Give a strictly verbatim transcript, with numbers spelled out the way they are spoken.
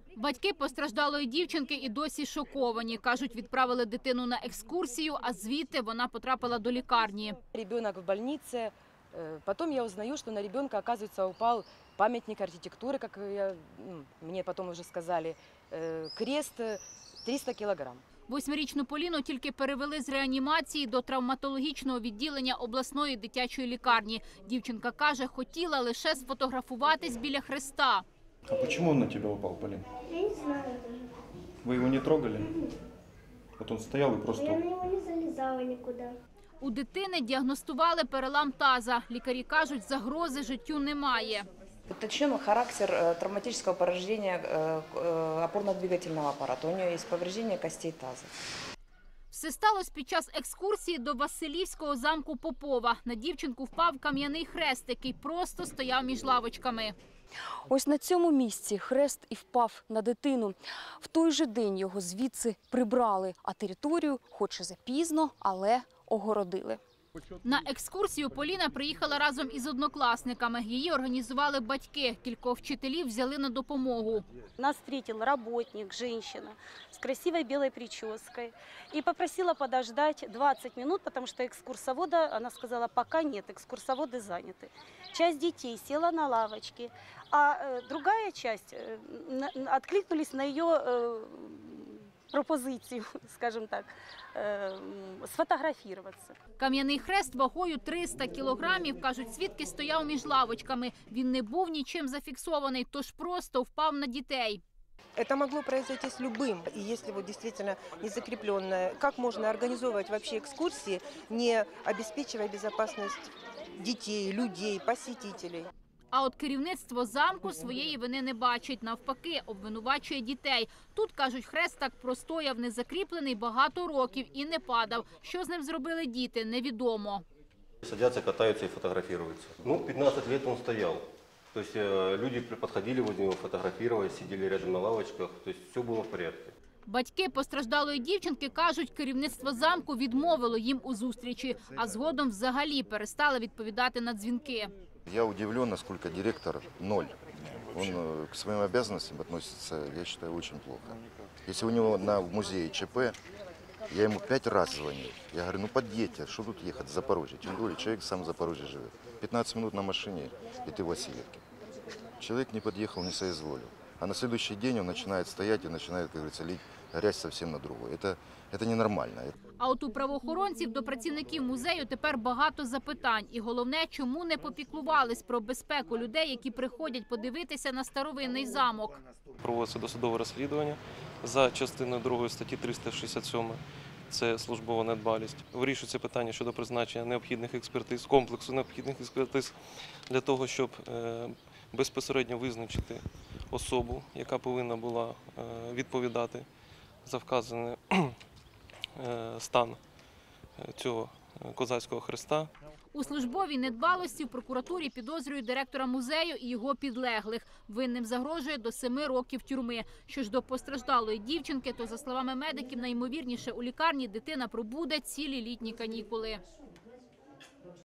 Батьки постраждалої дівчинки і досі шоковані. Кажуть, відправили дитину на екскурсію, а звідти вона потрапила до лікарні. Ребенок в больнице. Потом я узнаю, что на ребенка, оказывается, упал памятник архитектуры, как я, ну, мне потом уже сказали, крест триста килограмм. Восьмирічну Поліну тільки перевели з реанімації до травматологічного відділення обласної дитячої лікарні. Дівчинка каже, хотіла лише сфотографуватись біля хреста. А почему он на тебя упал, Полин? Я не знаю даже. Вы его не трогали? Вот он стоял и просто... Я на него не залезала никуда. У дитини діагностували перелам таза. Лікарі кажуть, загрози життю немає. Уточнен характер травматического повреждения опорно-двигательного аппарата. У нее есть повреждение костей таза. Все сталося під час екскурсії до Василівського замку Попова. На дівчинку впав кам'яний хрест, який просто стояв між лавочками. Ось на цьому місці хрест і впав на дитину. В той же день його звідси прибрали, а територію, хоч і запізно, але огородили. На екскурсію Поліна приїхала разом із однокласниками. Її організували батьки. Кількох вчителів взяли на допомогу. Нас встретил работник, женщина с красивой белой прической и попросила подождать двадцать минут, потому что экскурсовода, она сказала, пока нет, экскурсоводы заняты. Часть детей села на лавочке, а другая часть откликнулись на ее пропозицію, скажімо так, сфотографуватися. Кам'яний хрест вагою триста кілограмів, кажуть, свідки, стояв між лавочками. Він не був нічим зафіксований, тож просто впав на дітей. Это могло произойти с любым. И если вот действительно не закрепленное, как можно организовывать вообще экскурсии, не обеспечивая безопасность детей, людей, посетителей? А от керівництво замку своєї вини не бачить. Навпаки, обвинувачує дітей. Тут, кажуть, хрест так простояв незакріплений багато років і не падав. Що з ним зробили діти, невідомо. Садятся, катаются и фотографируются. Ну, пятнадцать лет он стоял. То есть люди подходили возле него, фотографировали, сидели рядом на лавочках. То есть все было в порядке. Батьки постраждалої дівчинки кажуть, керівництво замку відмовило їм у зустрічі, а згодом взагалі перестали відповідати на дзвінки. Я удивлен, насколько директор ноль. Он к своим обязанностям относится, я считаю, очень плохо. Если у него на, в музее ЧП, я ему пять раз звонил. Я говорю, ну подъедьте, что тут ехать в Запорожье? Тем более человек сам в Запорожье живет. пятнадцать минут на машине, и ты в Васильевке. Человек не подъехал, не соизволил. А на следующий день он начинает стоять и начинает, как говорится, лить грязь совсем на другой. Это, это ненормально. А от у правоохоронців до працівників музею тепер багато запитань. І головне, чому не попіклувались про безпеку людей, які приходять подивитися на старовинний замок. Проводиться досудове розслідування за частиною другої статті триста шістдесят сім. Це службова недбалість. Вирішується питання щодо призначення необхідних експертиз, комплексу необхідних експертиз для того, щоб безпосередньо визначити особу, яка повинна була відповідати за вказаний стан цього козацького хреста. У службовій недбалості в прокуратурі підозрюють директора музею і його підлеглих. Винним загрожує до семи років тюрми. Що ж до постраждалої дівчинки, то, за словами медиків, найімовірніше у лікарні дитина пробуде цілі літні канікули.